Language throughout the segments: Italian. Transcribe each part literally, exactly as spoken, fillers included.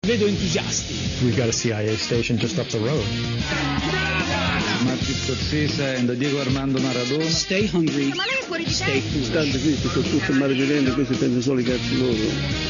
Vedo entusiasti. We've got a C I A station just up the road. Martin Scorsese e Diego Armando Maradona. Stay hungry. Ma lei è fuori di Stay food. Tanto qui sono tutti malviventi, questi pensano solo i cazzi loro.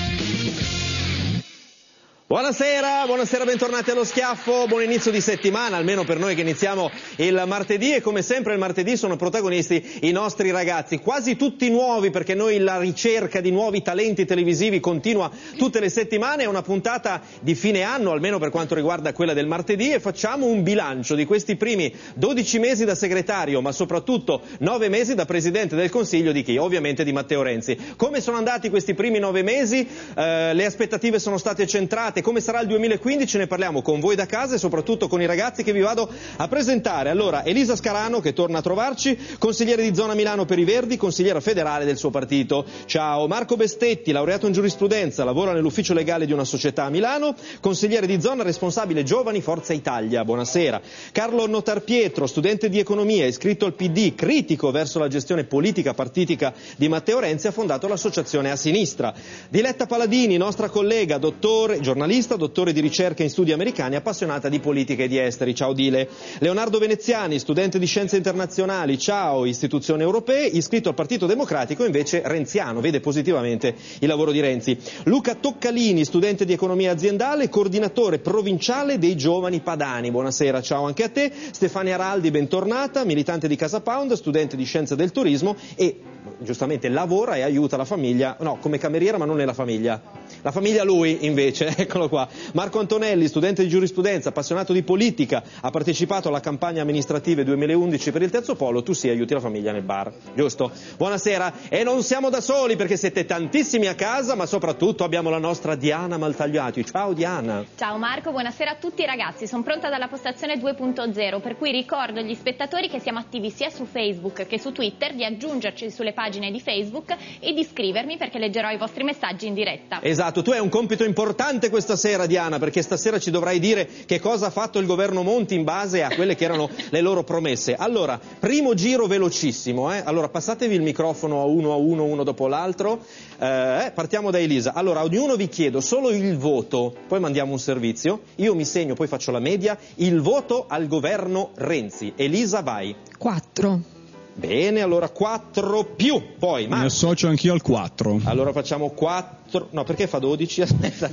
Buonasera, buonasera, bentornati allo Schiaffo, buon inizio di settimana, almeno per noi che iniziamo il martedì, e come sempre il martedì sono protagonisti i nostri ragazzi, quasi tutti nuovi, perché noi la ricerca di nuovi talenti televisivi continua tutte le settimane, è una puntata di fine anno, almeno per quanto riguarda quella del martedì, e facciamo un bilancio di questi primi dodici mesi da segretario, ma soprattutto nove mesi da Presidente del Consiglio di chi? Ovviamente di Matteo Renzi. Come sono andati questi primi nove mesi? Eh, le aspettative sono state centrate. Come sarà il duemilaquindici ne parliamo con voi da casa e soprattutto con i ragazzi che vi vado a presentare. Allora, Elisa Scarano, che torna a trovarci, consigliere di zona Milano per i Verdi, consigliera federale del suo partito. Ciao. Marco Bestetti, laureato in giurisprudenza, lavora nell'ufficio legale di una società a Milano, consigliere di zona, responsabile giovani Forza Italia. Buonasera. Carlo Notarpietro, studente di economia, iscritto al P D, critico verso la gestione politica partitica di Matteo Renzi, ha fondato l'associazione A Sinistra. Diletta Paladini, nostra collega, dottore, giornalista, dottore di ricerca in studi americani, appassionata di politica e di esteri. Ciao Dile. Leonardo Veneziani, studente di scienze internazionali, ciao, istituzioni europee, iscritto al Partito Democratico, invece renziano, vede positivamente il lavoro di Renzi. Luca Toccalini, studente di economia aziendale, coordinatore provinciale dei giovani padani. Buonasera, ciao anche a te. Stefania Araldi, bentornata, militante di Casa Pound, studente di scienze del turismo e giustamente lavora e aiuta la famiglia, no, come cameriera ma non nella famiglia. La famiglia lui invece, eccolo qua. Marco Antonelli, studente di giurisprudenza, appassionato di politica, ha partecipato alla campagna amministrative duemilaundici per il terzo polo, tu sì aiuti la famiglia nel bar, giusto? Buonasera, e non siamo da soli perché siete tantissimi a casa, ma soprattutto abbiamo la nostra Diana Maltagliati. Ciao Diana. Ciao Marco, buonasera a tutti ragazzi, sono pronta dalla postazione due punto zero, per cui ricordo agli spettatori che siamo attivi sia su Facebook che su Twitter, di aggiungerci sulle pagine di Facebook e di scrivermi perché leggerò i vostri messaggi in diretta. Esatto, tu hai un compito importante questa sera Diana, perché stasera ci dovrai dire che cosa ha fatto il governo Monti in base a quelle che erano le loro promesse. Allora, primo giro velocissimo, eh? Allora passatevi il microfono a uno a uno, uno dopo l'altro, eh, partiamo da Elisa. Allora, a ognuno vi chiedo solo il voto, poi mandiamo un servizio, io mi segno, poi faccio la media, il voto al governo Renzi. Elisa, vai. quattro. Bene, allora quattro più, poi Marco. Mi associo anch'io al quattro. Allora facciamo quattro, no perché fa dodici, aspetta,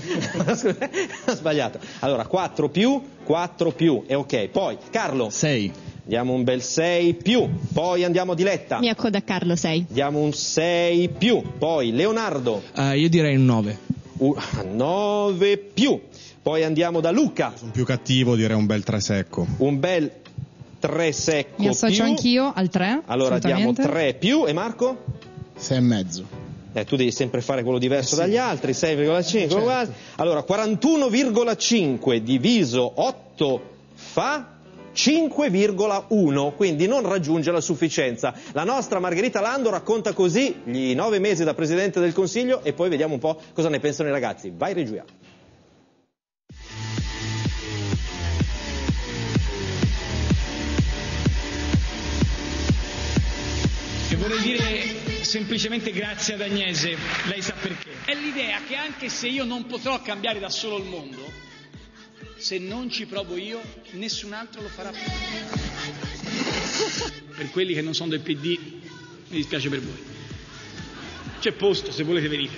ho sbagliato. Allora quattro più, quattro più, e ok, poi Carlo. sei. Diamo un bel sei più, poi andiamo a Diletta. Mi accodo a Carlo, sei. Diamo un sei più, poi Leonardo. Uh, io direi un nove. Uh, nove più, poi andiamo da Luca. Sono più cattivo, direi un bel tre secco. Un bel tre secco. Mi associo più. anch'io al tre. Allora diamo tre più, e Marco? sei e mezzo. Eh, tu devi sempre fare quello diverso eh sì. dagli altri, sei virgola cinque, certo. Uguale. Allora quarantuno virgola cinque diviso otto fa cinque virgola uno, quindi non raggiunge la sufficienza. La nostra Margherita Lando racconta così gli nove mesi da Presidente del Consiglio e poi vediamo un po' cosa ne pensano i ragazzi. Vai regia. E vorrei dire semplicemente grazie ad Agnese, lei sa perché. È l'idea che anche se io non potrò cambiare da solo il mondo, se non ci provo io, nessun altro lo farà più. Per quelli che non sono del P D, mi dispiace per voi. C'è posto, se volete venire.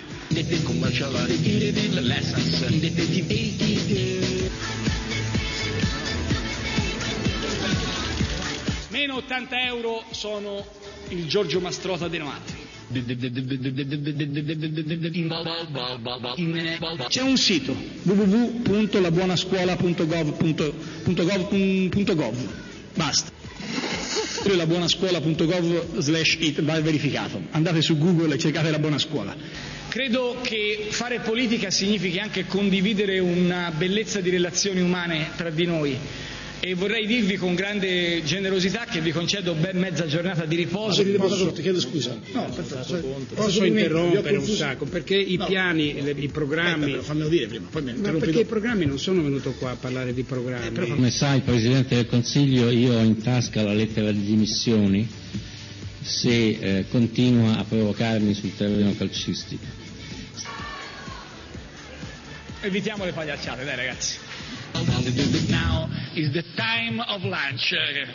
Meno ottanta euro sono il Giorgio Mastrota dei Noatri. C'è un sito w w w punto labuonascuola punto gov punto gov, basta. labuonascuola punto gov slash it va verificato. Andate su Google e cercate La Buona Scuola. Credo che fare politica significhi anche condividere una bellezza di relazioni umane tra di noi. E vorrei dirvi con grande generosità che vi concedo ben mezza giornata di riposo. Posso, ti chiedo scusa. No, posso, posso interrompere un sacco, perché i no. piani, le, i programmi... Aspetta, fammelo dire prima, poi mi no, perché dopo. I programmi non sono venuto qua a parlare di programmi. Eh, però... Come sai, Presidente del Consiglio, io ho in tasca la lettera di dimissioni se eh, continua a provocarmi sul terreno calcistico. evitiamo le pagliacciate, dai ragazzi. Now is the time of lunch.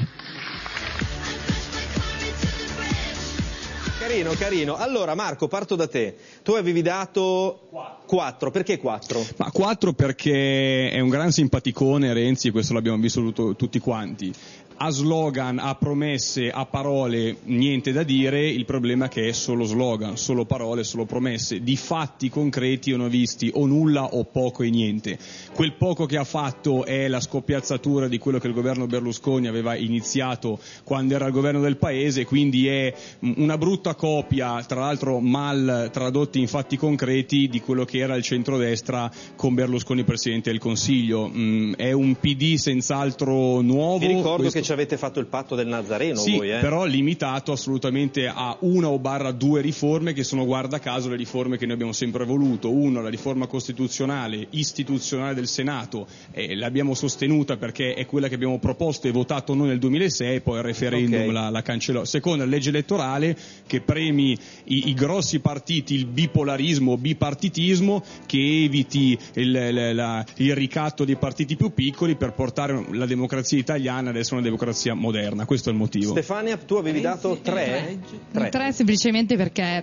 Carino, carino. Allora Marco, parto da te. Tu avevi dato quattro, perché quattro? Ma quattro perché è un gran simpaticone Renzi, questo l'abbiamo visto tutti quanti. A slogan, a promesse, a parole, niente da dire, il problema è che è solo slogan, solo parole, solo promesse. Di fatti concreti io ne ho visti o nulla o poco e niente. Quel poco che ha fatto è la scoppiazzatura di quello che il governo Berlusconi aveva iniziato quando era al governo del paese, quindi è una brutta copia, tra l'altro mal tradotti in fatti concreti, di quello che era il centrodestra con Berlusconi Presidente del Consiglio. Mm, è un P D senz'altro nuovo. Vi ricordo questo... che ci avete fatto il patto del Nazareno, sì, voi, eh? però limitato assolutamente a una o barra due riforme che sono, guarda caso, le riforme che noi abbiamo sempre voluto. Uno, la riforma costituzionale, istituzionale del Senato, eh, l'abbiamo sostenuta perché è quella che abbiamo proposto e votato noi nel duemilasei, poi il referendum okay. la, la cancellò. Seconda, la legge elettorale che premi i, i grossi partiti, il bipolarismo, bipartitismo, che eviti il, la, la, il ricatto dei partiti più piccoli per portare la democrazia italiana ad essere una democrazia moderna. Questo è il motivo. Stefania, tu avevi dato tre? Tre, tre semplicemente perché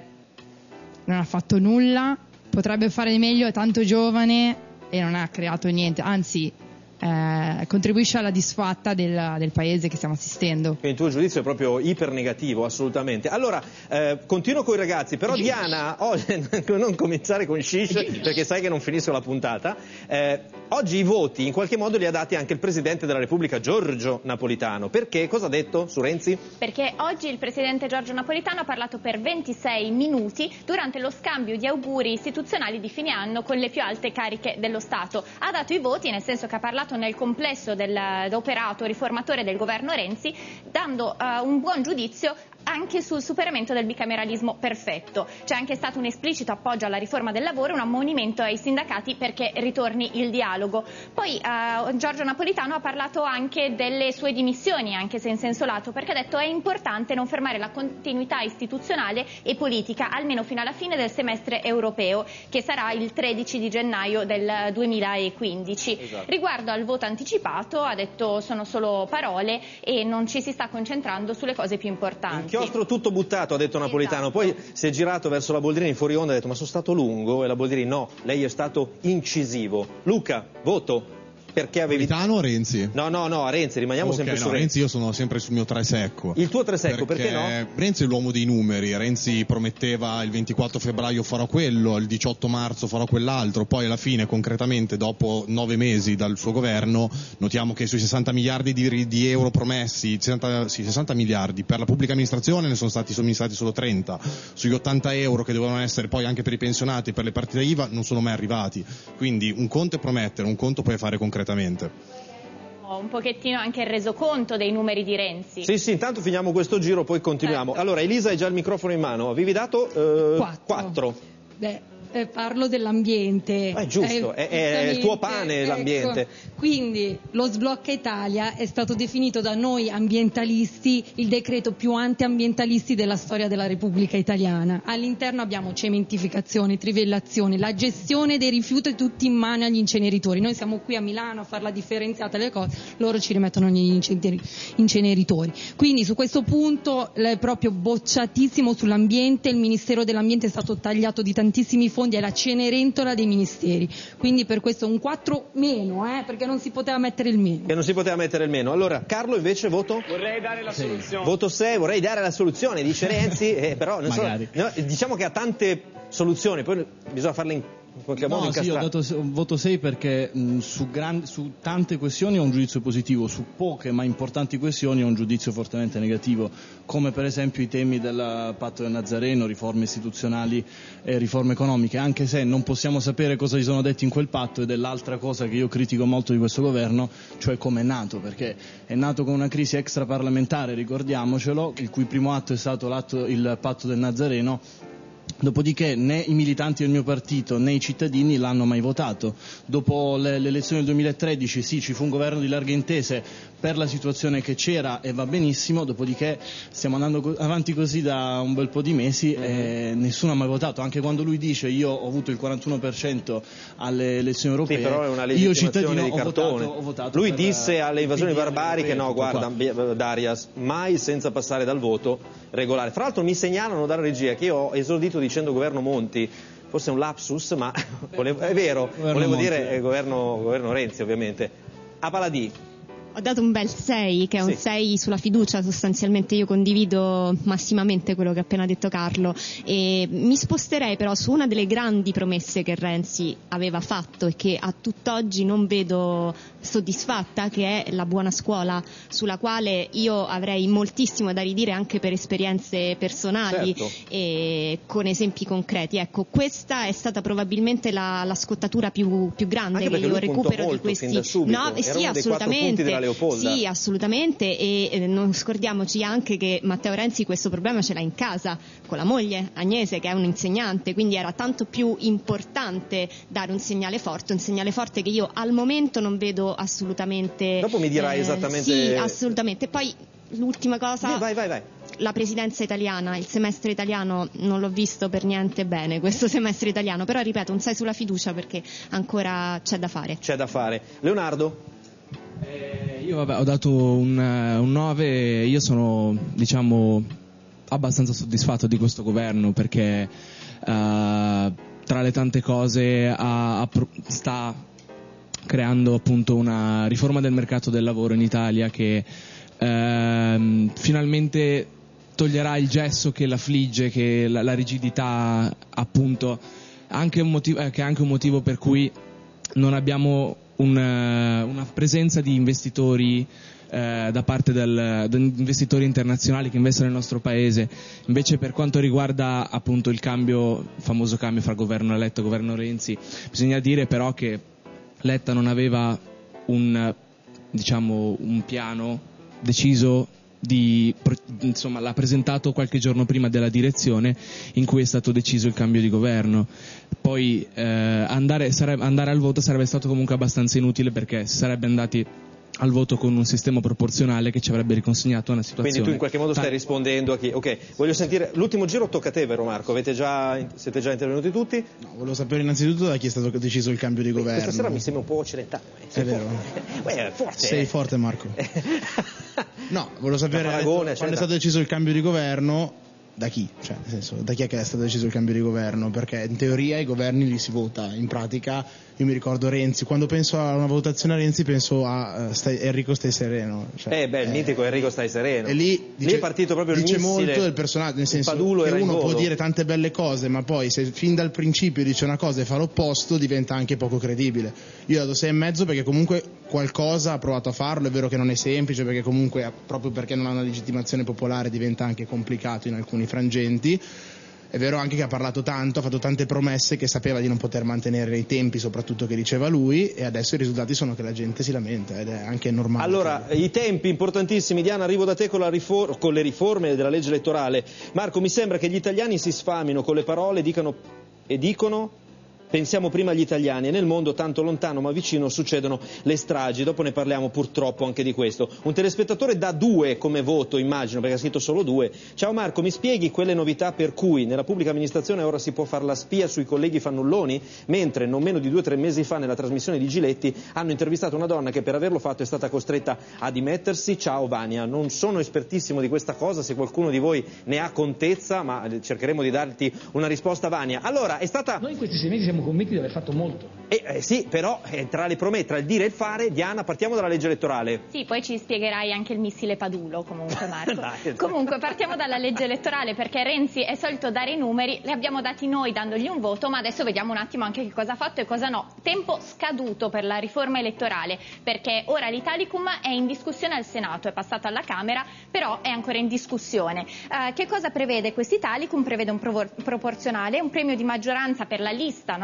non ha fatto nulla, potrebbe fare di meglio, è tanto giovane e non ha creato niente, anzi eh, contribuisce alla disfatta del, del paese che stiamo assistendo. Quindi il tuo giudizio è proprio iper negativo, assolutamente. Allora, eh, continuo con i ragazzi, però Diana, oh, non cominciare con shish perché sai che non finisco la puntata. Eh, oggi i voti in qualche modo li ha dati anche il Presidente della Repubblica Giorgio Napolitano. Perché? Cosa ha detto su Renzi? Perché oggi il Presidente Giorgio Napolitano ha parlato per ventisei minuti durante lo scambio di auguri istituzionali di fine anno con le più alte cariche dello Stato. Ha dato i voti, nel senso che ha parlato nel complesso dell'operato riformatore del governo Renzi, dando uh, un buon giudizio anche sul superamento del bicameralismo perfetto. C'è anche stato un esplicito appoggio alla riforma del lavoro e un ammonimento ai sindacati perché ritorni il dialogo. Poi uh, Giorgio Napolitano ha parlato anche delle sue dimissioni, anche se in senso lato, perché ha detto è importante non fermare la continuità istituzionale e politica almeno fino alla fine del semestre europeo, che sarà il tredici di gennaio del duemilaquindici. Esatto. Riguardo al voto anticipato ha detto sono solo parole e non ci si sta concentrando sulle cose più importanti. Inchiostro tutto buttato, ha detto Napolitano, esatto. Poi si è girato verso la Boldrini fuori onda e ha detto ma sono stato lungo, e la Boldrini no, lei è stato incisivo. Luca, voto. Perché avevi... Napolitano o Renzi? No, no, no, a Renzi, rimaniamo okay, sempre no, su Renzi. Renzi io sono sempre sul mio tre secco. Il tuo tre secco, perché, perché no? Renzi è l'uomo dei numeri, Renzi prometteva il ventiquattro febbraio farò quello, il diciotto marzo farò quell'altro, poi alla fine concretamente dopo nove mesi dal suo governo notiamo che sui sessanta miliardi di, di euro promessi, sessanta, sì, sessanta miliardi per la pubblica amministrazione ne sono stati somministrati solo trenta, sugli ottanta euro che dovevano essere poi anche per i pensionati e per le partite I V A non sono mai arrivati, quindi un conto è promettere, un conto puoi fare concretamente. Un pochettino anche il resoconto dei numeri di Renzi. Sì, sì, intanto finiamo questo giro, poi continuiamo. Eh. Allora, Elisa hai già il microfono in mano, avevi dato eh, quattro. quattro. Beh, eh, parlo dell'ambiente. È giusto, eh, è, è il tuo pane ecco. L'ambiente. Quindi lo sblocca Italia è stato definito da noi ambientalisti il decreto più anti-ambientalisti della storia della Repubblica Italiana. All'interno abbiamo cementificazione, trivellazione, la gestione dei rifiuti tutti in mano agli inceneritori. Noi siamo qui a Milano a fare la differenziata delle cose, loro ci rimettono negli inceneritori. Quindi su questo punto è proprio bocciatissimo sull'ambiente, il Ministero dell'Ambiente è stato tagliato di tantissimi fondi, è la Cenerentola dei ministeri, quindi per questo un quattro meno, eh, perché non si poteva mettere il meno. Che non si poteva mettere il meno. Allora, Carlo invece voto? Vorrei dare la sì. soluzione. Voto sei, vorrei dare la soluzione, dice Renzi, eh, però non so, no, diciamo che ha tante soluzioni, poi bisogna farle in in qualche modo no, sì, ho dato un voto sei perché mh, su, gran, su tante questioni ho un giudizio positivo, su poche ma importanti questioni ho un giudizio fortemente negativo, come per esempio i temi del patto del Nazareno, riforme istituzionali e riforme economiche, anche se non possiamo sapere cosa ci sono detti in quel patto, ed è l'altra cosa che io critico molto di questo governo, cioè come è nato, perché è nato con una crisi extraparlamentare, ricordiamocelo, il cui primo atto è stato l'atto, il patto del Nazareno, Dopodiché né i militanti del mio partito né i cittadini l'hanno mai votato. Dopo le, le elezioni del duemilatredici sì, ci fu un governo di larghe intese per la situazione che c'era e va benissimo, dopodiché stiamo andando co- avanti così da un bel po' di mesi e nessuno ha mai votato. Anche quando lui dice io ho avuto il quarantuno per cento alle elezioni europee, sì, però è una io cittadino di ho cartone. votato, ho votato lui per, disse alle invasioni P D, barbariche no guarda qua. Darias, mai senza passare dal voto regolare. Fra l'altro mi segnalano dalla regia che io ho esordito dicendo governo Monti, forse è un lapsus, ma volevo, è vero, governo volevo Monti, dire eh. eh, governo, governo Renzi ovviamente. A Paladì. Ho dato un bel sei, che è un Sì. sei sulla fiducia, sostanzialmente io condivido massimamente quello che ha appena detto Carlo e mi sposterei però su una delle grandi promesse che Renzi aveva fatto e che a tutt'oggi non vedo soddisfatta, che è la buona scuola, sulla quale io avrei moltissimo da ridire anche per esperienze personali, Certo. e con esempi concreti. Ecco, questa è stata probabilmente la, la scottatura più, più grande Anche che perché io lui puntò recupero di molto questi. fin da subito. No, Era sì, uno dei quattro assolutamente. punti della Leopolda. Sì, assolutamente, e eh, non scordiamoci anche che Matteo Renzi questo problema ce l'ha in casa con la moglie Agnese, che è un insegnante, quindi era tanto più importante dare un segnale forte, un segnale forte che io al momento non vedo assolutamente. Dopo mi dirai eh, esattamente. Sì, assolutamente. Poi l'ultima cosa. Eh, vai, vai, vai. La presidenza italiana, il semestre italiano non l'ho visto per niente bene, questo semestre italiano, però ripeto, un sei sulla fiducia perché ancora c'è da fare. C'è da fare. Leonardo? Eh, io vabbè, ho dato un, un nove, io sono diciamo abbastanza soddisfatto di questo governo perché uh, tra le tante cose ha, ha, sta creando appunto una riforma del mercato del lavoro in Italia che uh, finalmente toglierà il gesso che l'affligge, che la, la rigidità appunto, anche un motivo, eh, che è anche un motivo per cui non abbiamo una, una presenza di investitori eh, da parte del, di investitori internazionali che investono nel nostro paese. Invece per quanto riguarda appunto il cambio, il famoso cambio fra governo Letta e governo Renzi, bisogna dire però che Letta non aveva un, diciamo, un piano deciso di, insomma, l'ha presentato qualche giorno prima della direzione in cui è stato deciso il cambio di governo. Poi eh, andare, sarebbe, andare al voto sarebbe stato comunque abbastanza inutile perché si sarebbe andati al voto con un sistema proporzionale che ci avrebbe riconsegnato una situazione. Quindi tu in qualche modo stai rispondendo a chi? Ok, voglio sentire l'ultimo giro, tocca a te, vero Marco? Avete già, siete già intervenuti tutti? No, volevo sapere innanzitutto da chi è stato deciso il cambio di governo. Questa sera mi sembra un po' occidentale. È vero. Beh, forte. Sei eh. forte Marco. No, volevo sapere paragone, quando è stato deciso il cambio di governo, da chi? Cioè, nel senso, da chi è che è stato deciso il cambio di governo? Perché in teoria i governi li si vota, in pratica io mi ricordo Renzi, quando penso a una votazione a Renzi penso a uh, stai, Enrico stai sereno. Cioè, eh beh, il eh, mitico Enrico stai sereno. E lì, dice, lì è partito proprio il dice missile, molto del personaggio, nel senso Padulo che era in uno volo. può dire tante belle cose, ma poi se fin dal principio dice una cosa e fa l'opposto diventa anche poco credibile. Io ho dato sei e mezzo perché comunque qualcosa ha provato a farlo, è vero che non è semplice perché comunque proprio perché non ha una legittimazione popolare diventa anche complicato in alcuni frangenti. È vero anche che ha parlato tanto, ha fatto tante promesse che sapeva di non poter mantenere nei tempi, soprattutto che diceva lui, e adesso i risultati sono che la gente si lamenta ed è anche normale. Allora, i tempi importantissimi. Diana, arrivo da te con, la rifor- con le riforme della legge elettorale. Marco, mi sembra che gli italiani si sfamino con le parole dicano, e dicono... Pensiamo prima agli italiani e nel mondo tanto lontano ma vicino succedono le stragi, dopo ne parliamo purtroppo anche di questo. Un telespettatore dà due come voto, immagino, perché ha scritto solo due. Ciao Marco, mi spieghi quelle novità per cui nella pubblica amministrazione ora si può fare la spia sui colleghi fannulloni, mentre non meno di due o tre mesi fa nella trasmissione di Giletti hanno intervistato una donna che per averlo fatto è stata costretta a dimettersi. Ciao Vania, non sono espertissimo di questa cosa, se qualcuno di voi ne ha contezza, ma cercheremo di darti una risposta. Vania, allora è stata... Noi in questi sei mesi siamo convinti di aver fatto molto. Eh, eh, sì, però eh, tra le promesse, tra il dire e il fare, Diana, partiamo dalla legge elettorale. Sì, poi ci spiegherai anche il missile Padulo, comunque Marco. Dai, comunque partiamo dalla legge elettorale, perché Renzi è solito dare i numeri, li abbiamo dati noi dandogli un voto, ma adesso vediamo un attimo anche che cosa ha fatto e cosa no. Tempo scaduto per la riforma elettorale, perché ora l'Italicum è in discussione al Senato, è passato alla Camera, però è ancora in discussione. Uh, che cosa prevede questo Italicum? Prevede un provo- proporzionale, un premio di maggioranza per la lista non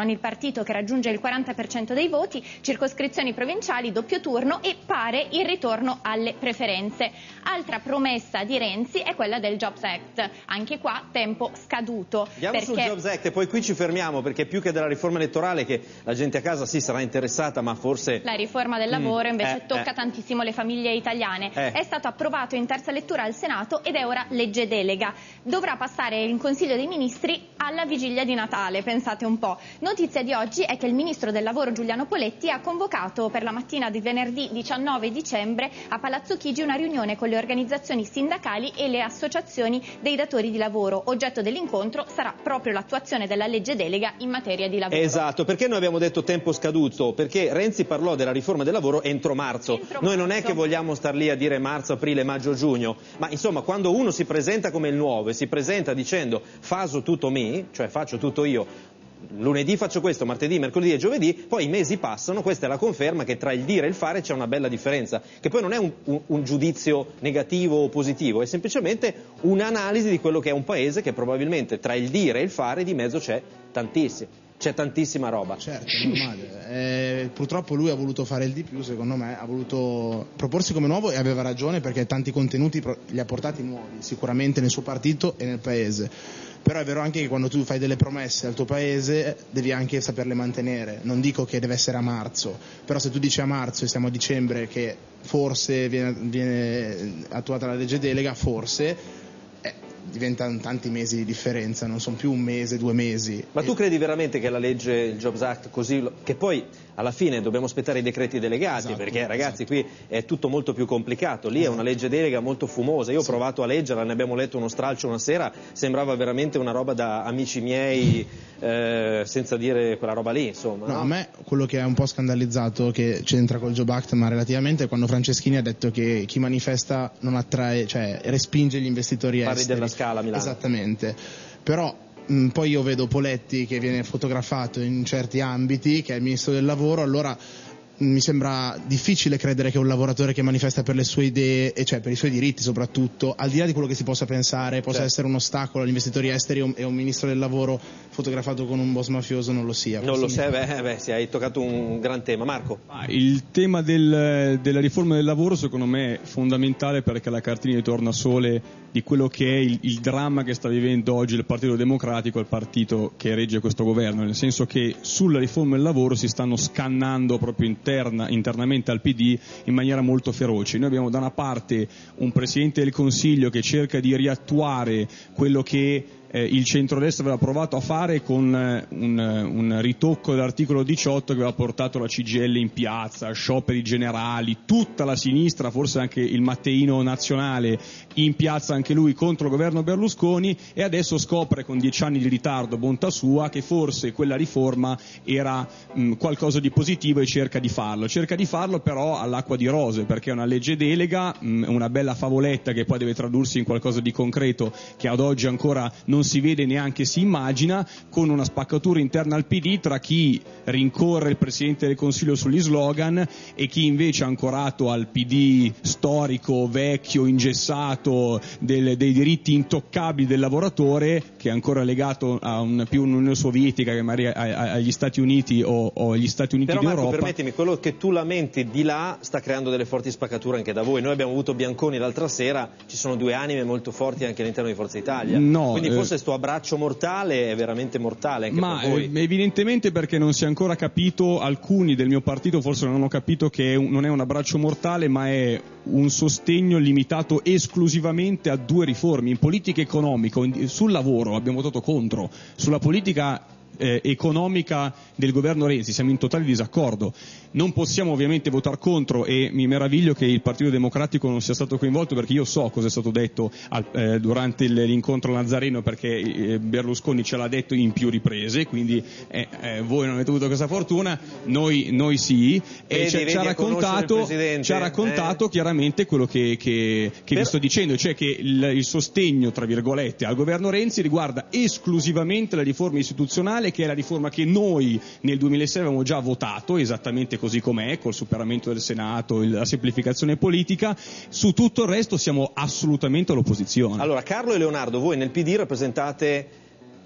con il partito che raggiunge il quaranta per cento dei voti, circoscrizioni provinciali, doppio turno e pare il ritorno alle preferenze. Altra promessa di Renzi è quella del Jobs Act, anche qua tempo scaduto. Andiamo perché... sul Jobs Act e poi qui ci fermiamo, perché più che della riforma elettorale, che la gente a casa sì sarà interessata, ma forse... La riforma del lavoro mm, invece eh, tocca eh. tantissimo le famiglie italiane. Eh. È stato approvato in terza lettura al Senato ed è ora legge delega. Dovrà passare in Consiglio dei Ministri alla vigilia di Natale, pensate un po'. Notizia di oggi è che il Ministro del Lavoro Giuliano Poletti ha convocato per la mattina di venerdì diciannove dicembre a Palazzo Chigi una riunione con le organizzazioni sindacali e le associazioni dei datori di lavoro. Oggetto dell'incontro sarà proprio l'attuazione della legge delega in materia di lavoro. Esatto, perché noi abbiamo detto tempo scaduto? Perché Renzi parlò della riforma del lavoro entro marzo. Entro noi marzo. non è che vogliamo star lì a dire marzo, aprile, maggio, giugno, ma insomma quando uno si presenta come il nuovo e si presenta dicendo faso tutto me, cioè faccio tutto io, lunedì faccio questo, martedì, mercoledì e giovedì, poi i mesi passano, questa è la conferma che tra il dire e il fare c'è una bella differenza, che poi non è un, un, un giudizio negativo o positivo, è semplicemente un'analisi di quello che è un paese che probabilmente tra il dire e il fare di mezzo c'è tantissimo. C'è tantissima roba. Certo, è normale. Eh, purtroppo lui ha voluto fare il di più, secondo me, ha voluto proporsi come nuovo e aveva ragione, perché tanti contenuti li ha portati nuovi, sicuramente nel suo partito e nel paese. Però è vero anche che quando tu fai delle promesse al tuo paese devi anche saperle mantenere. Non dico che deve essere a marzo, però se tu dici a marzo e siamo a dicembre che forse viene, viene attuata la legge delega, forse... diventano tanti mesi di differenza, non sono più un mese, due mesi. Ma tu credi veramente che la legge, il Jobs Act, così, che poi alla fine dobbiamo aspettare i decreti delegati, esatto, perché ragazzi esatto. Qui è tutto molto più complicato, lì esatto. È una legge delega molto fumosa, io ho sì. provato a leggerla, ne abbiamo letto uno stralcio una sera, sembrava veramente una roba da amici miei, eh, senza dire quella roba lì, insomma. No, no? A me quello che è un po' scandalizzato, che c'entra col Jobs Act, ma relativamente, è quando Franceschini ha detto che chi manifesta non attrae, cioè respinge gli investitori Parli esteri. della Scala a Milano. Esattamente, però mh, poi io vedo Poletti che viene fotografato in certi ambiti, che è il ministro del lavoro, allora mh, mi sembra difficile credere che un lavoratore che manifesta per le sue idee, e cioè per i suoi diritti soprattutto, al di là di quello che si possa pensare, possa certo. essere un ostacolo agli investitori esteri, e un ministro del lavoro fotografato con un boss mafioso non lo sia. Non lo sai, beh, beh, sì, hai toccato un gran tema. Marco? Il tema del, della riforma del lavoro secondo me è fondamentale, perché la cartina di tornasole di quello che è il, il dramma che sta vivendo oggi il Partito Democratico, il partito che regge questo governo, nel senso che sulla riforma del lavoro si stanno scannando proprio interna, internamente al P D in maniera molto feroce. Noi abbiamo da una parte un Presidente del Consiglio che cerca di riattuare quello che Eh, il centrodestra aveva provato a fare con eh, un, un ritocco dell'articolo diciotto che aveva portato la C G I L in piazza, scioperi generali, tutta la sinistra, forse anche il Matteino Nazionale in piazza anche lui contro il governo Berlusconi, e adesso scopre con dieci anni di ritardo, bontà sua, che forse quella riforma era mh, qualcosa di positivo e cerca di farlo. Cerca di farlo però all'acqua di rose, perché è una legge delega, mh, una bella favoletta che poi deve tradursi in qualcosa di concreto che ad oggi ancora non non si vede neanche si immagina, con una spaccatura interna al P D tra chi rincorre il Presidente del Consiglio sugli slogan e chi invece è ancorato al P D storico, vecchio, ingessato, del, dei diritti intoccabili del lavoratore, che è ancora legato a un, più un'Unione Sovietica che magari a, a, agli Stati Uniti o, o agli Stati Uniti Però, d'Europa. Marco, permettimi, quello che tu lamenti di là sta creando delle forti spaccature anche da voi. Noi abbiamo avuto Bianconi l'altra sera, ci sono due anime molto forti anche all'interno di Forza Italia. No, quindi eh, forse sto abbraccio mortale è veramente mortale anche ma per voi. Eh, evidentemente perché non si è ancora capito, alcuni del mio partito forse non hanno capito che è un, non è un abbraccio mortale, ma è un sostegno limitato esclusivamente a due riforme. In politica economica, sul lavoro abbiamo votato contro, sulla politica eh, economica del governo Renzi siamo in totale disaccordo. Non possiamo ovviamente votare contro, e mi meraviglio che il Partito Democratico non sia stato coinvolto, perché io so cosa è stato detto al, eh, durante il, l'incontro Nazareno, perché eh, Berlusconi ce l'ha detto in più riprese, quindi eh, eh, voi non avete avuto questa fortuna, noi, noi sì, vedi, e ci, vedi ci ha raccontato, ci ha raccontato eh. chiaramente quello che, che, che per... vi sto dicendo, cioè che il, il sostegno tra virgolette al governo Renzi riguarda esclusivamente la riforma istituzionale, che è la riforma che noi nel duemilasei avevamo già votato esattamente così com'è, col superamento del Senato, la semplificazione politica. Su tutto il resto siamo assolutamente all'opposizione. Allora, Carlo e Leonardo, voi nel P D rappresentate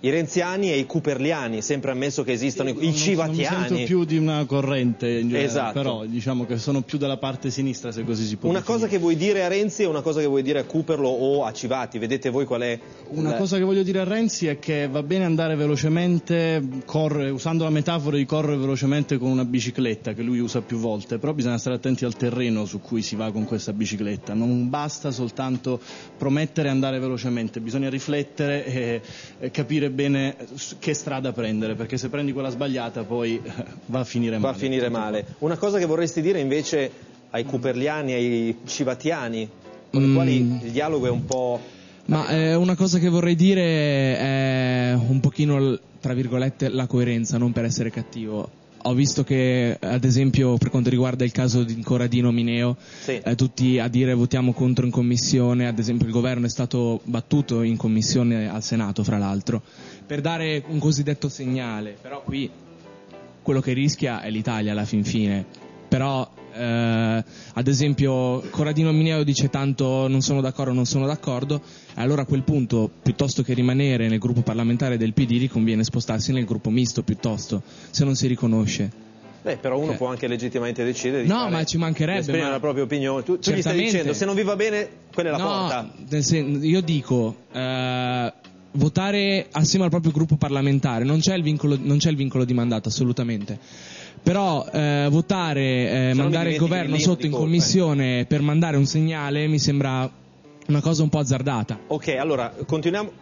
i renziani e i cooperliani, sempre ammesso che esistano i, i civatiani. Non mi sento più di una corrente in generale, esatto. Però diciamo che sono più dalla parte sinistra, se così si può Una definire. cosa che vuoi dire a Renzi e una cosa che vuoi dire a Cooperlo o a Civati, vedete voi qual è? Una la... cosa che voglio dire a Renzi è che va bene andare velocemente, correre, usando la metafora di correre velocemente con una bicicletta che lui usa più volte, però bisogna stare attenti al terreno su cui si va con questa bicicletta, non basta soltanto promettere e andare velocemente, bisogna riflettere e, e capire bene che strada prendere, perché se prendi quella sbagliata poi va a finire male. Va a finire male. Una cosa che vorresti dire invece ai cooperliani, ai civatiani, con i mm. quali il dialogo è un po'... Ma eh, una cosa che vorrei dire è un pochino, tra virgolette, la coerenza, non per essere cattivo. Ho visto che, ad esempio, per quanto riguarda il caso di Corradino Mineo, sì. eh, tutti a dire votiamo contro in commissione, ad esempio il governo è stato battuto in commissione al Senato, fra l'altro, per dare un cosiddetto segnale, però qui quello che rischia è l'Italia alla fin fine. Però, eh, ad esempio, Corradino Mineo dice tanto non sono d'accordo, non sono d'accordo, allora a quel punto, piuttosto che rimanere nel gruppo parlamentare del P D, gli conviene spostarsi nel gruppo misto piuttosto, se non si riconosce. Beh, però uno eh. può anche legittimamente decidere di no, fare, ma ci mancherebbe, esprimere ma... la propria opinione. Tu, tu gli stai dicendo, se non vi va bene, quella è la no, porta. Nel sen- io dico... Eh, votare assieme al proprio gruppo parlamentare, non c'è il vincolo, non c'è il vincolo di mandato assolutamente, però eh, votare, eh, mandare il governo sotto in commissione per mandare un segnale mi sembra una cosa un po' azzardata. Ok, allora continuiamo.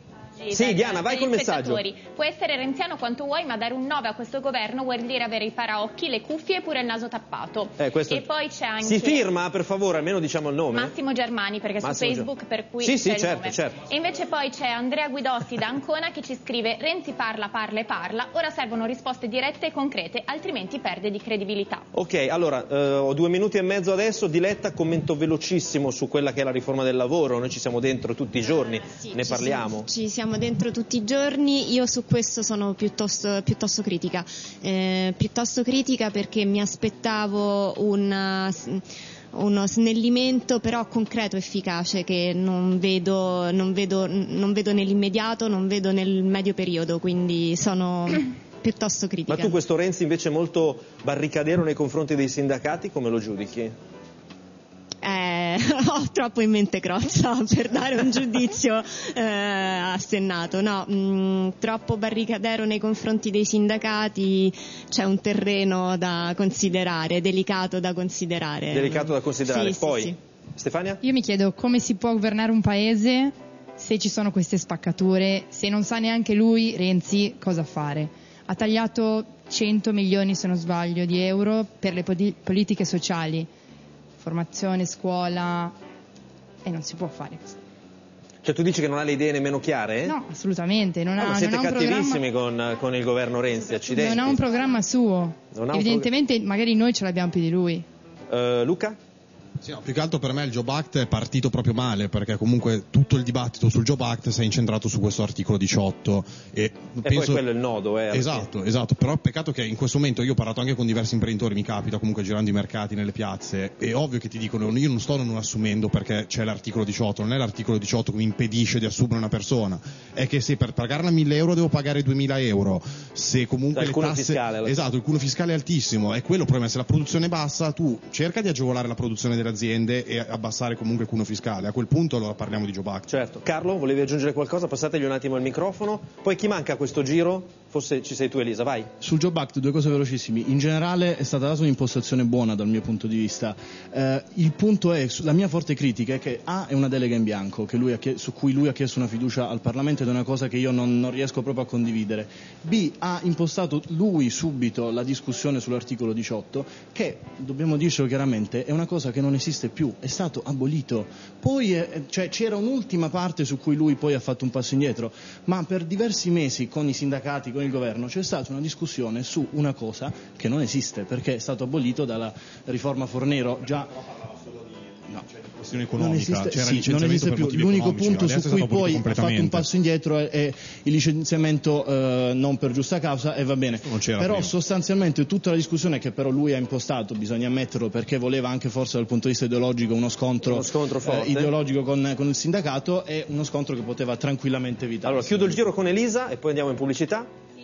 Sì, Diana, vai col messaggio. Può essere renziano quanto vuoi, ma dare un nove a questo governo vuol dire avere i paraocchi, le cuffie e pure il naso tappato. Eh, questo... E poi c'è anche... Si firma, per favore, almeno diciamo il nome. Massimo Germani, perché Massimo su Facebook Ger... per cui sì, c'è sì, il certo, nome. certo. E invece poi c'è Andrea Guidotti da Ancona che ci scrive: Renzi parla, parla e parla, ora servono risposte dirette e concrete, altrimenti perde di credibilità. Ok, allora, eh, ho due minuti e mezzo adesso. Diletta, commento velocissimo su quella che è la riforma del lavoro. Noi ci siamo dentro tutti i giorni, sì, ne ci parliamo. Siamo, ci siamo dentro tutti i giorni. Io su questo sono piuttosto, piuttosto critica, eh, piuttosto critica perché mi aspettavo una, uno snellimento però concreto, efficace, che non vedo, non vedo, non vedo nell'immediato, non vedo nel medio periodo, quindi sono piuttosto critica. Ma tu questo Renzi invece molto barricadero nei confronti dei sindacati, come lo giudichi? Eh, ho troppo in mente Crozza per dare un giudizio eh, assennato, no, mh, troppo barricadero nei confronti dei sindacati, c'è un terreno da considerare, delicato da considerare. Delicato da considerare, sì, poi sì, sì. Stefania? Io mi chiedo come si può governare un paese se ci sono queste spaccature, se non sa neanche lui, Renzi, cosa fare. Ha tagliato cento milioni, se non sbaglio, di euro per le politiche sociali, formazione, scuola, e non si può fare questo. Cioè tu dici che non ha le idee nemmeno chiare? No, assolutamente. Non ah, ha, ma siete non ha un cattivissimi programma... con, con il governo Renzi, accidenti. Non ha un programma suo. Non ha Evidentemente un prog... magari noi ce l'abbiamo più di lui. Uh, Luca? Sì, no, più che altro per me il Job Act è partito proprio male, perché comunque tutto il dibattito sul Job Act si è incentrato su questo articolo diciotto e, e penso... poi quello è il nodo, eh, esatto, esatto, però peccato che in questo momento io ho parlato anche con diversi imprenditori, mi capita comunque girando i mercati, nelle piazze, è ovvio che ti dicono io non sto non assumendo perché c'è l'articolo diciotto, non è l'articolo diciotto che mi impedisce di assumere una persona, è che se per pagarla mille euro devo pagare duemila euro, se comunque il le cuneo tasse... fiscale, esatto, il cuneo fiscale è altissimo, è quello il problema, se la produzione è bassa tu cerca di agevolare la produzione delle aziende e abbassare comunque il cuneo fiscale, a quel punto allora parliamo di Job Act. Certo. Carlo, volevi aggiungere qualcosa? Passategli un attimo il microfono. Poi chi manca a questo giro? Forse ci sei tu, Elisa, vai. Sul Job Act due cose velocissimi. In generale è stata data un'impostazione buona dal mio punto di vista. Eh, il punto è, la mia forte critica è che A è una delega in bianco che lui ha chiesto, su cui lui ha chiesto una fiducia al Parlamento ed è una cosa che io non, non riesco proprio a condividere. B ha impostato lui subito la discussione sull'articolo diciotto che, dobbiamo dircelo chiaramente, è una cosa che non esiste più, è stato abolito. Poi eh, cioè, c'era un'ultima parte su cui lui poi ha fatto un passo indietro, ma per diversi mesi con i sindacati, con il governo, c'è stata una discussione su una cosa che non esiste perché è stato abolito dalla riforma Fornero. Già questione economica, non esiste, c'era sì, licenziamento non esiste per più. motivi L'unico economici, punto adesso su è cui stato poi abolito ha fatto un completamente. passo indietro è, è il licenziamento eh, non per giusta causa, e va bene. Non c'era Però prima. sostanzialmente tutta la discussione che però lui ha impostato, bisogna ammetterlo, perché voleva anche forse dal punto di vista ideologico uno scontro, Uno scontro forte. eh, ideologico con, con il sindacato, è uno scontro che poteva tranquillamente evitare. Allora, chiudo il giro con Elisa e poi andiamo in pubblicità.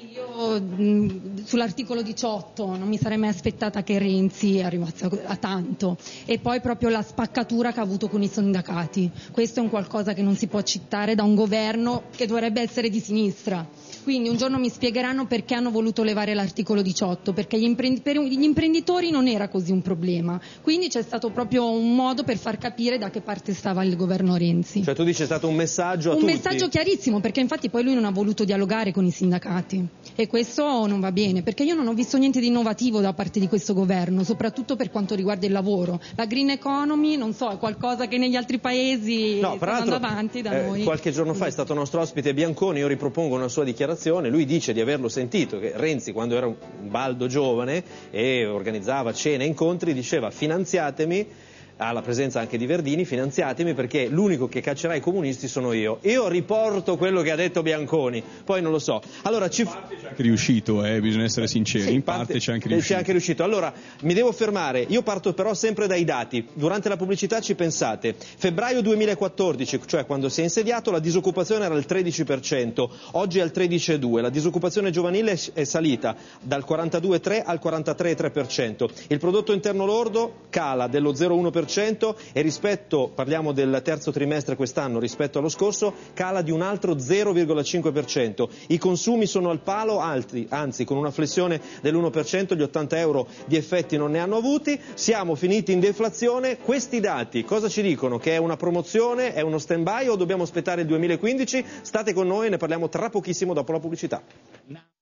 Io mh, sull'articolo diciotto non mi sarei mai aspettata che Renzi arrivasse a, a tanto, e poi proprio la spaccatura che ha avuto con i sindacati. Questo è un qualcosa che non si può accettare da un governo che dovrebbe essere di sinistra. Quindi un giorno mi spiegheranno perché hanno voluto levare l'articolo diciotto, perché gli, imprendi- per gli imprenditori non era così un problema. Quindi c'è stato proprio un modo per far capire da che parte stava il governo Renzi. Cioè tu dici è stato un messaggio a Un tutti. messaggio chiarissimo, perché infatti poi lui non ha voluto dialogare con i sindacati, e questo non va bene, perché io non ho visto niente di innovativo da parte di questo governo, soprattutto per quanto riguarda il lavoro. La green economy, non so, è qualcosa che negli altri paesi No, sta peraltro, andando avanti da eh, noi. qualche giorno fa è stato nostro ospite Bianconi, io ripropongo una sua dichiarazione, lui dice di averlo sentito, che Renzi quando era un baldo giovane e organizzava cene e incontri diceva finanziatemi, alla presenza anche di Verdini, finanziatemi perché l'unico che caccerà i comunisti sono io. Io riporto quello che ha detto Bianconi, poi non lo so. Allora, ci... C'è anche riuscito, eh, bisogna essere sinceri, Sì, in parte c'è anche riuscito. C'è anche riuscito. Allora, mi devo fermare, io parto però sempre dai dati. Durante la pubblicità ci pensate. Febbraio duemilaquattordici, cioè quando si è insediato, la disoccupazione era al tredici per cento, oggi è al tredici virgola due per cento. La disoccupazione giovanile è salita dal quarantadue virgola tre al quarantatré virgola tre per cento. Il prodotto interno lordo cala dello zero virgola uno per cento e rispetto, parliamo del terzo trimestre quest'anno, rispetto allo scorso, cala di un altro zero virgola cinque per cento. I consumi sono al palo, alti, anzi con una flessione dell'uno per cento, gli ottanta euro di effetti non ne hanno avuti, siamo finiti in deflazione. Questi dati cosa ci dicono? Che è una promozione, è uno stand-by o dobbiamo aspettare il duemilaquindici? State con noi, ne parliamo tra pochissimo dopo la pubblicità.